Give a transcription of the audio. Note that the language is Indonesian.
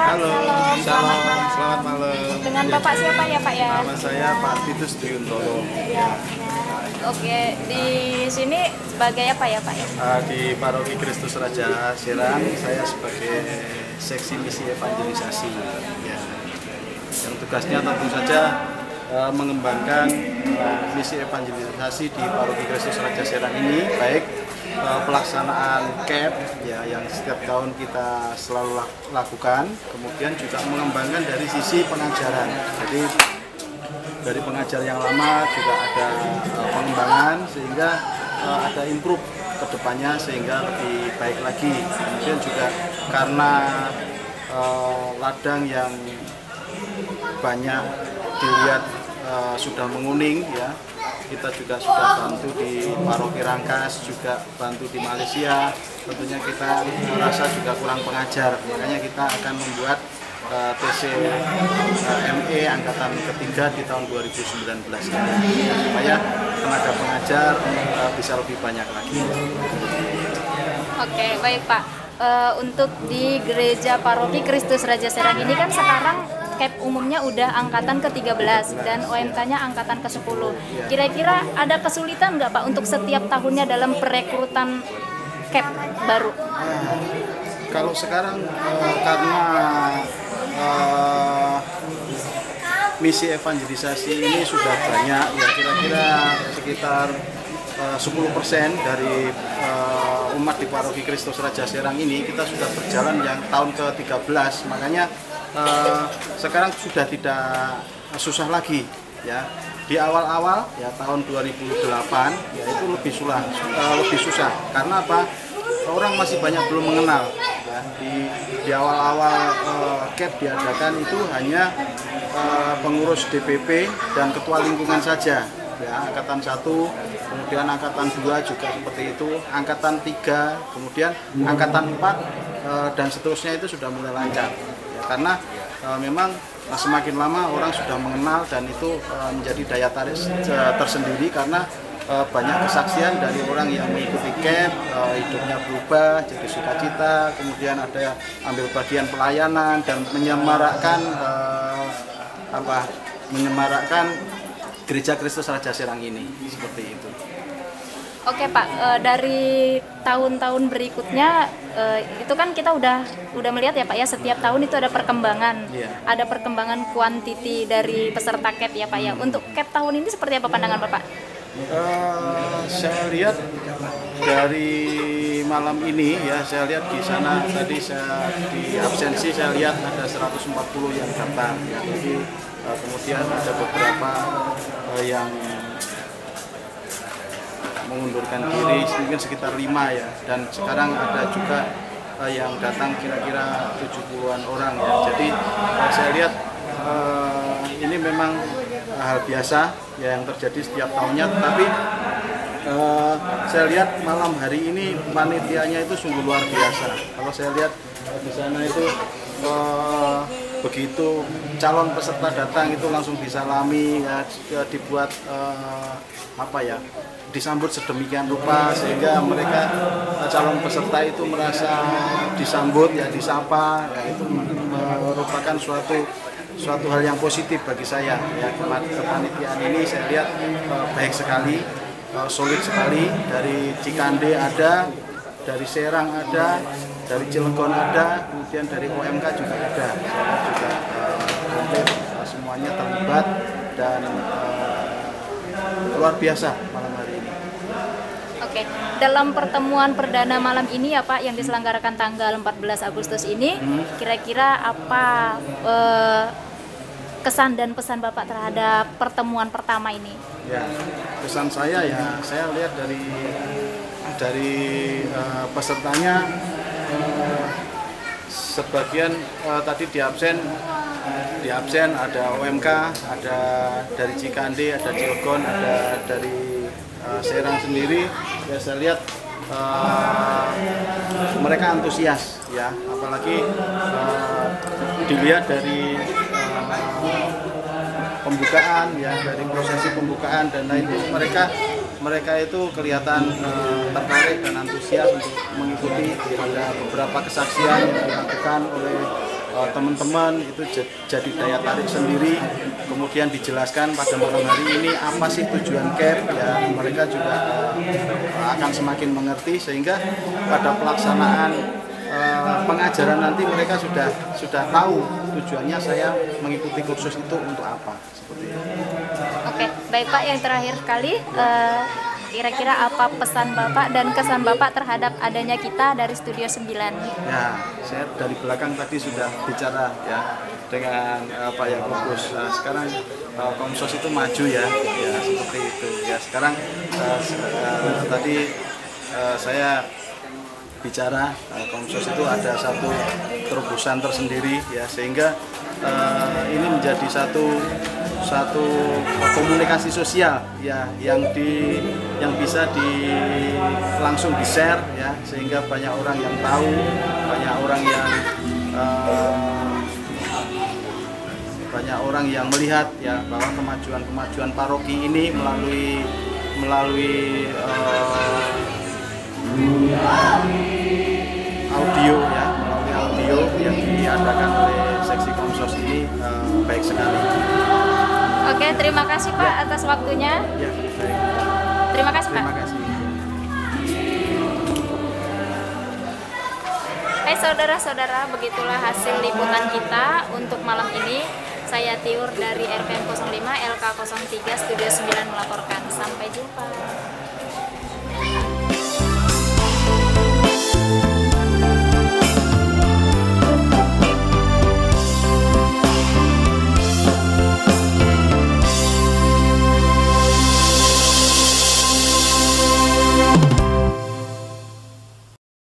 Halo, Shalom, selamat shalom, malam. selamat malam. Dengan Ya, Bapak siapa ya Pak ya? nama saya Pak Titus Triuntoro. Ya. Oke, di sini sebagai apa ya Pak ya? Di Paroki Kristus Raja Serang, saya sebagai seksi misi evangelisasi. Ya, yang tugasnya tentu saja mengembangkan misi evangelisasi di Paroki Kristus Raja Serang ini, baik pelaksanaan camp ya yang setiap tahun kita selalu lakukan, kemudian juga mengembangkan dari sisi pengajaran. Jadi dari pengajar yang lama juga ada pengembangan sehingga ada improve ke depannya sehingga lebih baik lagi. Kemudian juga karena ladang yang banyak dilihat sudah menguning ya, kita juga sudah bantu di Paroki Rangkas, juga bantu di Malaysia. Tentunya kita merasa juga kurang pengajar, makanya kita akan membuat TC ME angkatan ketiga di tahun 2019 ini supaya tenaga pengajar bisa lebih banyak lagi. Oke, baik Pak. Untuk di Gereja Paroki Kristus Raja Serang ini kan sekarang CAP umumnya udah angkatan ke-13 dan OMK-nya angkatan ke-10. Kira-kira ada kesulitan nggak Pak untuk setiap tahunnya dalam perekrutan CAP baru? Kalau sekarang karena misi evangelisasi ini sudah banyak ya, kira-kira sekitar 10% dari umat di Paroki Kristus Raja Serang ini kita sudah berjalan yang tahun ke-13, makanya sekarang sudah tidak susah lagi ya. Di awal-awal ya tahun 2008 ya itu lebih susah karena apa? Orang masih banyak belum mengenal ya. Di awal-awal CAP diadakan itu hanya pengurus DPP dan ketua lingkungan saja ya, angkatan 1, kemudian angkatan 2 juga seperti itu, angkatan 3, kemudian angkatan 4 dan seterusnya itu sudah mulai lancar ya, karena memang semakin lama orang sudah mengenal dan itu menjadi daya tarik tersendiri karena banyak kesaksian dari orang yang mengikuti camp, hidupnya berubah jadi sukacita, kemudian ada ambil bagian pelayanan dan menyemarakkan Gereja Kristus Raja Serang ini seperti itu. Oke Pak, dari tahun-tahun berikutnya itu kan kita udah melihat ya Pak ya, setiap tahun itu ada perkembangan, ada perkembangan kuantiti dari peserta CAP ya Pak ya. Untuk CAP tahun ini seperti apa pandangan Bapak? Saya lihat dari malam ini ya, saya lihat di sana tadi saya di absensi saya lihat ada 140 yang datang ya, jadi kemudian ada beberapa yang mengundurkan diri, mungkin sekitar 5 ya, dan sekarang ada juga yang datang kira-kira 70-an orang ya. Jadi saya lihat ini memang hal biasa ya yang terjadi setiap tahunnya, tetapi saya lihat malam hari ini panitianya itu sungguh luar biasa. Kalau saya lihat di sana itu begitu calon peserta datang itu langsung disalami ya, dibuat disambut sedemikian rupa sehingga mereka calon peserta itu merasa disambut ya, disapa ya, itu merupakan suatu hal yang positif bagi saya ya. Kepanitiaan ini saya lihat baik sekali, solid sekali. Dari Cikande ada, dari Serang ada, dari Cilegon ada, kemudian dari OMK juga ada. Saya juga hampir semuanya terlibat dan luar biasa malam hari ini. Oke, dalam pertemuan perdana malam ini ya Pak yang diselenggarakan tanggal 14 Agustus ini, kira-kira apa kesan dan pesan Bapak terhadap pertemuan pertama ini? Ya, pesan saya ya, saya lihat dari pesertanya sebagian tadi di absen ada OMK, ada dari Cikande, ada Cilegon, ada dari Serang sendiri ya. Saya lihat mereka antusias ya, apalagi dilihat dari pembukaan ya, dari prosesi pembukaan dan lain itu mereka itu kelihatan tertarik dan antusias untuk mengikuti. Ada beberapa kesaksian yang dilakukan oleh teman-teman itu jadi daya tarik sendiri. Kemudian dijelaskan pada malam hari ini apa sih tujuan CAP, ya mereka juga akan semakin mengerti, sehingga pada pelaksanaan pengajaran nanti mereka sudah tahu tujuannya saya mengikuti kursus itu untuk apa, seperti itu. Oke, baik Pak, yang terakhir kali kira-kira apa pesan Bapak dan kesan Bapak terhadap adanya kita dari Studio 9? Ya, saya dari belakang tadi sudah bicara ya dengan Pak Yakobus. Sekarang Komsos itu maju ya seperti itu. Ya sekarang tadi saya bicara Komsos itu ada satu terobosan tersendiri ya, sehingga ini menjadi satu komunikasi sosial ya yang bisa langsung di-share ya, sehingga banyak orang yang tahu, banyak orang yang melihat ya bahwa kemajuan paroki ini melalui audio yang diadakan oleh seksi Komsos ini baik sekali. Oke, terima kasih Pak atas waktunya. Ya, baik. Terima kasih Pak. Terima kasih. Hai saudara-saudara, begitulah hasil liputan kita untuk malam ini. Saya Tiur dari RPM 05 LK 03 Studio 9 melaporkan. Sampai jumpa.